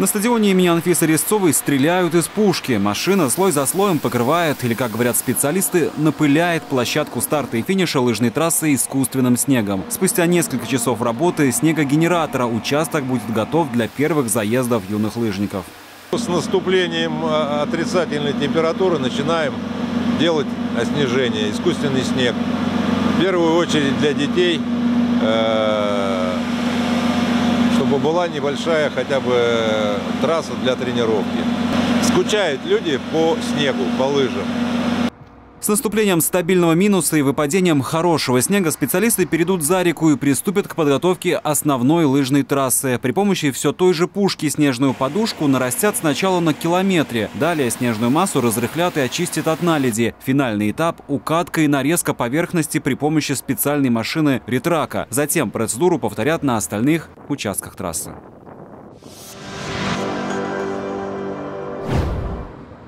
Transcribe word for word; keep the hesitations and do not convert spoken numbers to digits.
На стадионе имени Анфисы Резцовой стреляют из пушки. Машина слой за слоем покрывает, или, как говорят специалисты, напыляет площадку старта и финиша лыжной трассы искусственным снегом. Спустя несколько часов работы снегогенератора участок будет готов для первых заездов юных лыжников. С наступлением отрицательной температуры начинаем делать снижение, искусственный снег. В первую очередь для детей, чтобы была небольшая хотя бы трасса для тренировки. Скучают люди по снегу, по лыжам. С наступлением стабильного минуса и выпадением хорошего снега специалисты перейдут за реку и приступят к подготовке основной лыжной трассы. При помощи все той же пушки снежную подушку нарастят сначала на километре. Далее снежную массу разрыхлят и очистят от наледи. Финальный этап – укатка и нарезка поверхности при помощи специальной машины ретрака. Затем процедуру повторят на остальных участках трассы.